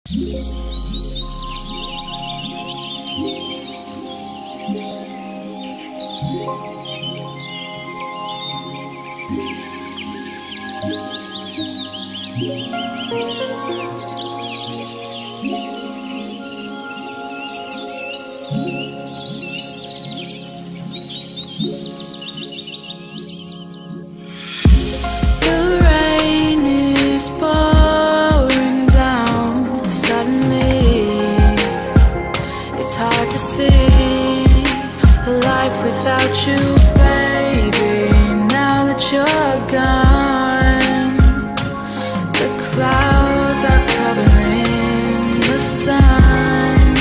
Without you, baby, now that you're gone, the clouds are covering the sun.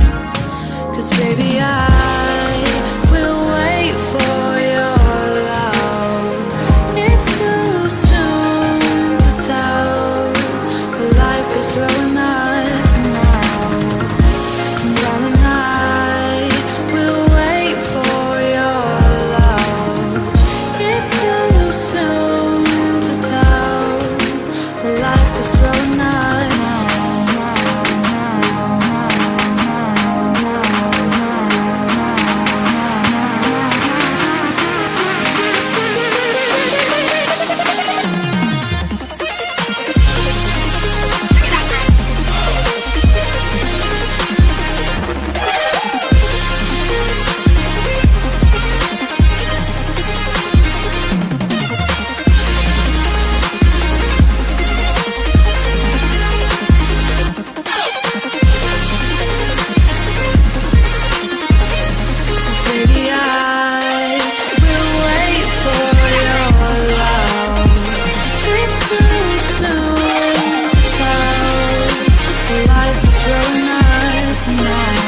'Cause baby, I will wait for your love. It's too soon to tell, but life is throwing us now. And darling, I will wait for life is throwing us now.